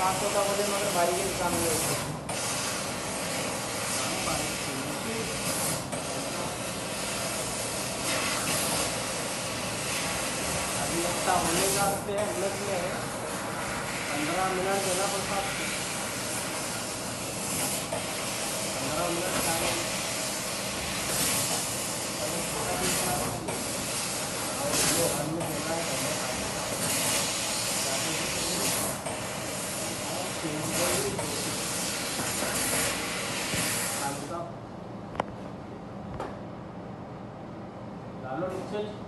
Fast होता मध्ये मगर बारीक चांगलं होतं. अभी लगता होने का है लग में है 15 मिनट देना पड़ता है. 15 मिनट खाने और जो घर में देना है डालो नीचे.